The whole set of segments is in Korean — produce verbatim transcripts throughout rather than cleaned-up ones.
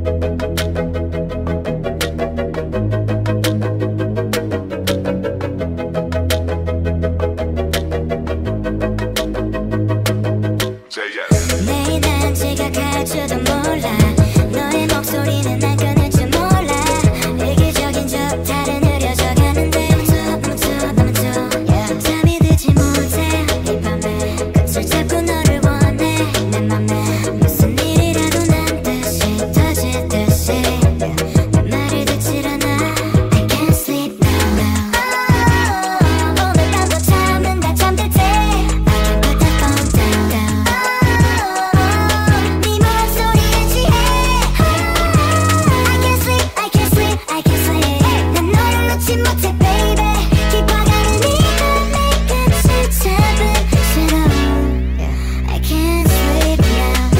매일 난 지각할 줄도 몰라. 너의 목소리는 난 끊을 줄 몰라. 이기적인 척 다른 흐려져 가는데 너무 쳐 너무 쳐 너무 쳐 잠이 들지 못해 이 밤에 끝을 잡고 너를 원해. 내 맘에 무슨 일이라도 난 듯이 터질 듯이 내 말을 듣질 않아. I can't sleep now now. oh, 오늘 밤도 참는다 잠들 때 I can't put that phone down down. 네 목소리에 취해 I can't sleep I can't sleep I can't sleep. 난 너를 놓지 못해 baby. 깊어가는 네 맘의 끝을 잡을수록 I can't sleep now.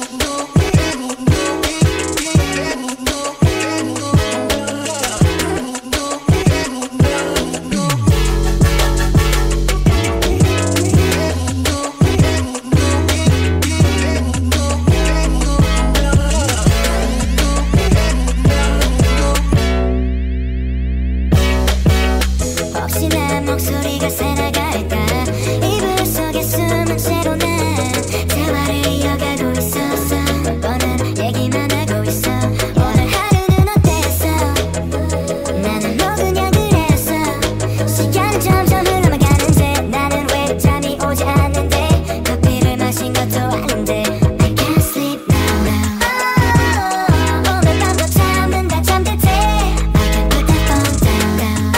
혹시나 목소리가 새나갈까. 이불 속에 숨은 채로 난 대화를 이어가고 있었어. 뻔뻔한 얘기만 하고 있어. 오늘 하루는 어땠어. 나는 뭐 그냥 그랬어. 시간은 점점 흘러만 가는데 나는 왜 잠이 오지 않는데. 커피를 마신 것도 아닌데 I can't sleep now now. oh, 오늘 밤도 참는다 잠들 때 I can't put that phone down down.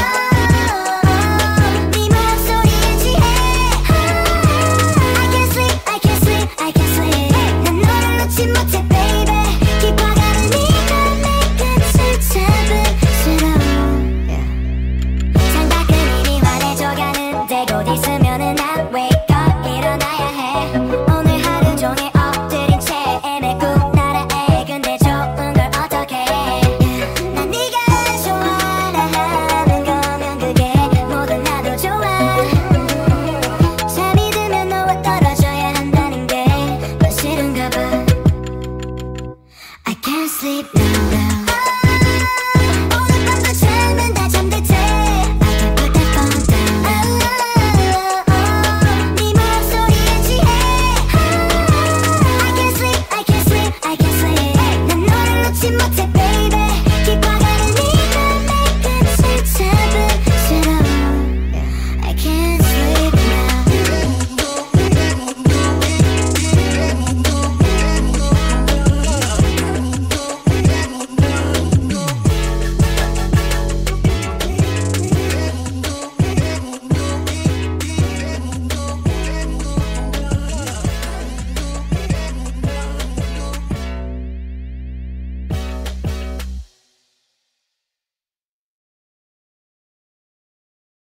네 목소리에 취해 I can't sleep I can't sleep I can't sleep. 난 너를 놓지 못해 baby. 깊어가는 네 맘의 끝을 잡을수록 창밖은 이미 환해져가는데 곧 있으면은 I wake up 일어나야 해. 오늘 하루 종일 엎드린 채 애매고 나라에 근데 좋은 걸 어떡해. 난 네가 좋아라 하는 거면 그게 모두 나도 좋아. 잠이 들면 너와 떨어져야 한다는 게 더 싫은가 봐. I can't sleep now.